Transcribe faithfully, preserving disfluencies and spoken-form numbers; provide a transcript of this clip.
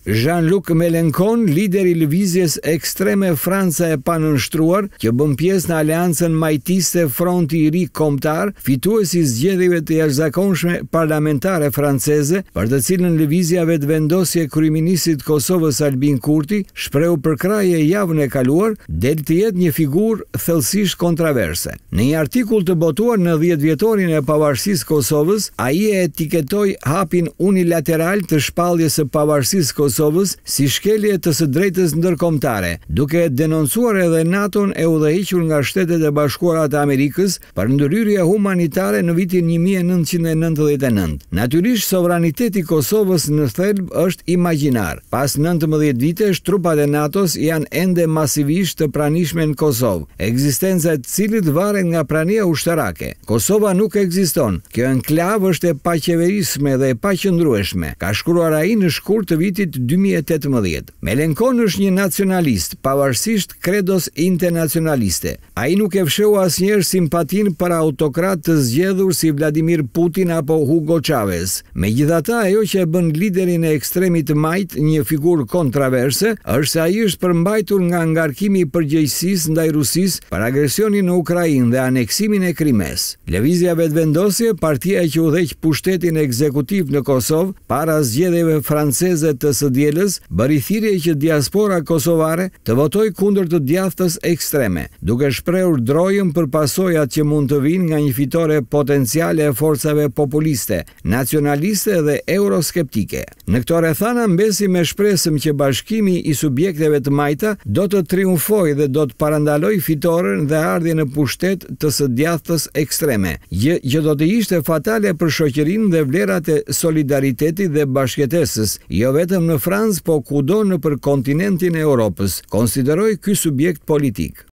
Jean-Luc Mélenchon, lideri i lëvizjes ekstreme Franca e panënshtruar, që bën pjesë në aleancën majtiste Fronti i Ri Kombëtar, fituesi i zgjedhjeve të jashtëzakonshme parlamentare franceze, për të cilën lëvizja vetëvendosje e kryeministit Kosovës Albin Kurti shprehu përkraje javën e kaluar, del të jetë një figurë thellësisht kontroverse. Në një artikull të botuar në dhjetëvjetorin e pavarësisë Kosovës, ai e etiketoi hapin unilateral të shpalljes së pavarësisë Kosovës si shkelje të së drejtës ndërkombëtare, duke denoncuar edhe NATO-n e udhëhequr nga Shtetet e Bashkuara të Amerikës për ndërhyrje humanitare në vitin një mijë e nëntëqind e nëntëdhjetë e nëntë. Natyrisht, sovraniteti i Kosovës në thelb është imagjinar. Pas nëntëmbëdhjetë vitesh, trupat e NATO-s janë ende masivisht të pranishme në Kosovë, ekzistenca e të cilit varet nga prania ushtarake. Kosova nuk ekziston. Kjo enklavë është e paqeverisme dhe e paqëndrueshme, ka shkruar ai në shkurt të vitit dy mijë e tetëmbëdhjetë. Mélenchon është një nacionalist, pavarësisht kredos internacionaliste. Ai nuk e fsheu asnjëherë simpatin për autokrat të zgjedhur si Vladimir Putin apo Hugo Chavez. Megjithatë, ajo që e bën liderin e ekstremit të majt një figurë kontroverse është se ai është përmbajtur nga ngarkimi i përgjegjësisë ndaj Rusisë për agresionin në Ukrainë dhe aneksimin e Krimes. Lëvizja vetëvendosje, partia që udhëheq pushtetin ekzekutiv në Kosovë para zgjedhjeve franceze të së dielës, bëri thirrje që diaspora kosovare të votojë kundër të djathtës ekstreme, duke shprehur drojën për pasojat që mund të vinë nga një fitore potenciale e forcave populiste, nacionaliste dhe euroskeptike. Në këto rrethana mbesi me shpresëm që bashkimi i subjekteve të majta do të triumfojë dhe do të parandaloj fitoren dhe ardhjen në pushtet të së djathtës ekstreme, gjë që do të ishte fatale për shoqërinë dhe vlerat e solidaritetit dhe bashkëtesës, jo vetëm në Francë, po kudo nëpër kontinentin e Europës, konsideroi ky subjekt politik.